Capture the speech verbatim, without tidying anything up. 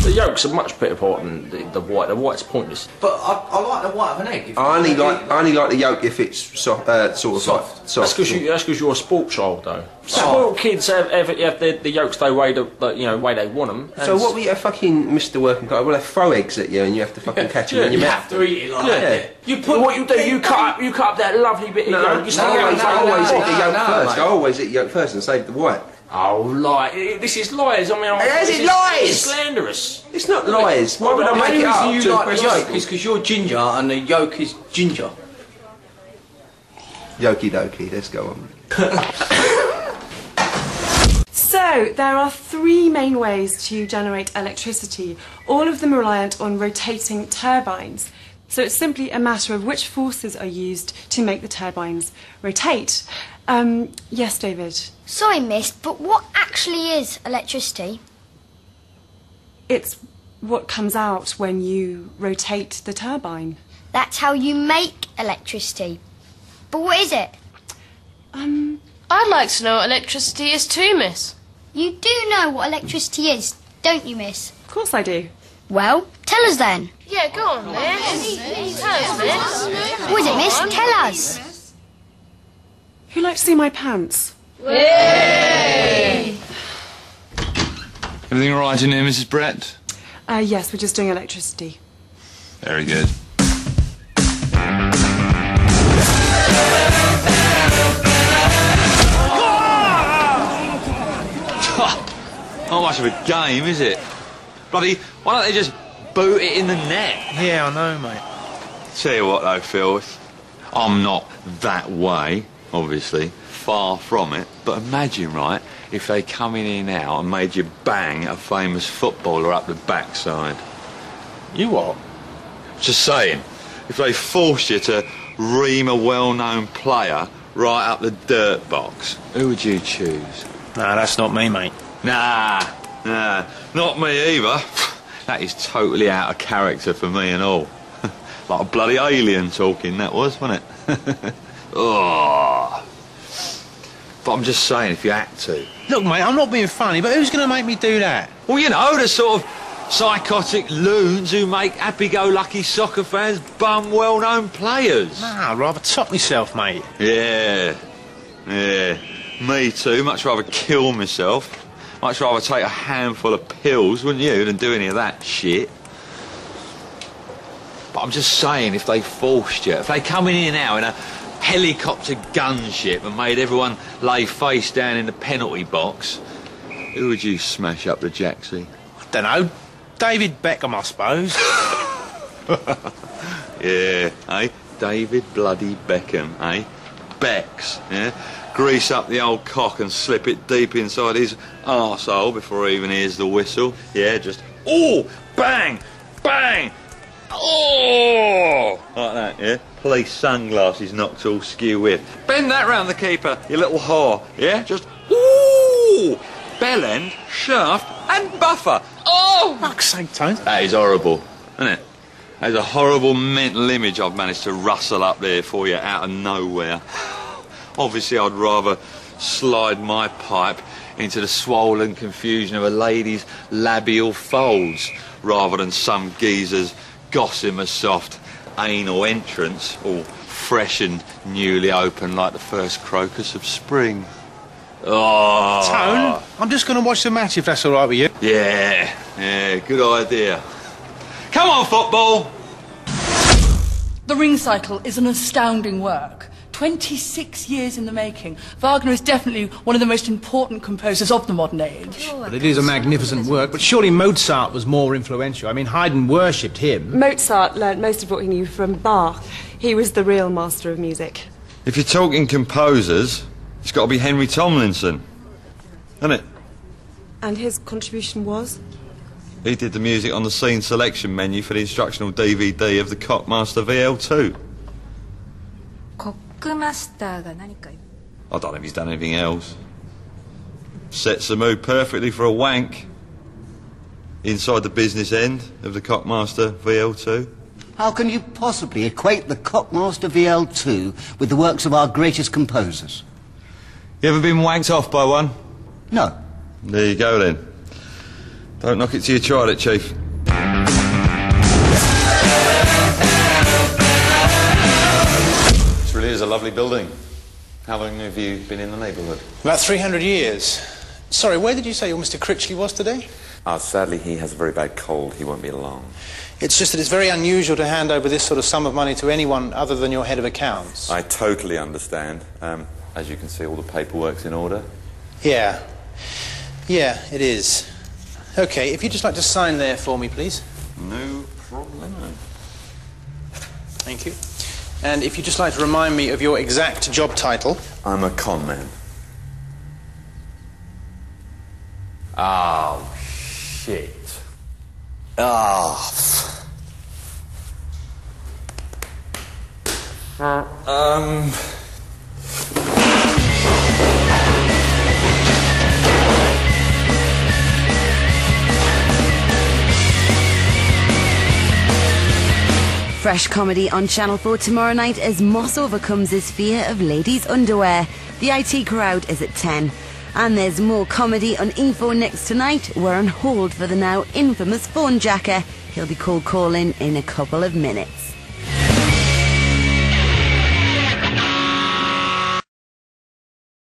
the yolks are much better part than the, the white. The white's pointless. But I, I like the white of an egg. If I only like I only like the yolk if it's so, uh, sort of soft. Like, soft. That's because you, that's 'cause you're a sport child, though. Spoiled kids have, have, have the, the yolks the way the, the you know way they want them. So what we a fucking Mister Working Guy? Well, they throw eggs at you and you have to fucking catch them Yeah, in your you mouth. have to eat it like Yeah. that. You put what you do. You cut up. You cut up that lovely bit of No, yolk. You no, I always, no, I always no, eat the yolk no, first. mate. I always eat the yolk first and save the white. Oh, lie! This is lies. I mean, I, It is, this it is, lies! It's slanderous. It's not lies. Why would I The make only it up? reason you to like the impress yolk people? is because you're ginger and the yolk is ginger. Yoki dokie, let's go on. So, there are three main ways to generate electricity. All of them are reliant on rotating turbines. So it's simply a matter of which forces are used to make the turbines rotate. Um, yes, David? Sorry, miss, but what actually is electricity? It's what comes out when you rotate the turbine. That's how you make electricity. But what is it? Um, I'd like to know what electricity is too, miss. You do know what electricity is, don't you, miss? of course I do. Well, tell us then. Yeah, go on, miss. Tell us, miss. What is it, miss? Tell us. Who'd like to see my pants? Everything all right in here, Missus Brett? Uh, yes, we're just doing electricity. Very good. Not much of a game, is it? Bloody, why don't they just boot it in the net? Yeah, I know, mate. Tell you what, though, Phil, I'm not that way, obviously, far from it. But imagine, right, if they come in here now and made you bang a famous footballer up the backside. You what? Just saying, if they forced you to ream a well-known player right up the dirt box, who would you choose? Nah, that's not me, mate. Nah, nah, not me either. That is totally out of character for me and all. Like a bloody alien talking, that was, wasn't it? Oh. But I'm just saying, if you had to. Look, mate, I'm not being funny, but who's going to make me do that? Well, you know, the sort of psychotic loons who make happy-go-lucky soccer fans bum well-known players. Nah, I'd rather top myself, mate. Yeah, yeah, me too. Much rather kill myself. Much rather take a handful of pills, wouldn't you, than do any of that shit. But I'm just saying, if they forced you, if they come in here now in a helicopter gunship and made everyone lay face down in the penalty box, who would you smash up the jacksie? I don't know. David Beckham, I suppose. Yeah, eh? David bloody Beckham, eh? Becks, yeah? Grease up the old cock and slip it deep inside his arsehole before he even hears the whistle. Yeah, just, oh, bang, bang, oh, like that, yeah? Police sunglasses knocked all skew with. Bend that round the keeper, you little whore, yeah? Just, ooh, bell end, shaft and buffer. Oh! Fuck's sake, Tone. That is horrible, isn't it? That is a horrible mental image I've managed to rustle up there for you out of nowhere. Obviously, I'd rather slide my pipe into the swollen confusion of a lady's labial folds rather than some geezer's gossamer soft anal entrance, all fresh and newly open like the first crocus of spring. Oh. Tone, I'm just going to watch the match if that's all right with you. Yeah, yeah, good idea. Come on, football! The Ring Cycle is an astounding work. twenty-six years in the making. Wagner is definitely one of the most important composers of the modern age. But it is a magnificent work, but surely Mozart was more influential. I mean, Haydn worshipped him. Mozart learnt most of what he knew from Bach. He was the real master of music. If you're talking composers, it's got to be Henry Tomlinson, isn't it? And his contribution was? He did the music on the scene selection menu for the instructional D V D of the Cockmaster V L two. I don't know if he's done anything else. Sets the mood perfectly for a wank. Inside the business end of the Cockmaster V L two. How can you possibly equate the Cockmaster V L two with the works of our greatest composers? You ever been wanked off by one? No. There you go then. Don't knock it till you tried it, Chief. This really is a lovely building. How long have you been in the neighbourhood? About three hundred years. Sorry, where did you say your Mister Critchley was today? Ah, sadly, he has a very bad cold. He won't be along. It's just that it's very unusual to hand over this sort of sum of money to anyone other than your head of accounts. I totally understand. Um, as you can see, all the paperwork's in order. Yeah. Yeah, it is. OK, if you'd just like to sign there for me, please. No problem. Thank you. And if you'd just like to remind me of your exact job title. I'm a con man. Oh, shit. Ah. Um... Fresh comedy on Channel four tomorrow night as Moss overcomes his fear of ladies' underwear. The I T Crowd is at ten. And there's more comedy on E four Next tonight. We're on hold for the now infamous phone jacker. He'll be cold calling in a couple of minutes.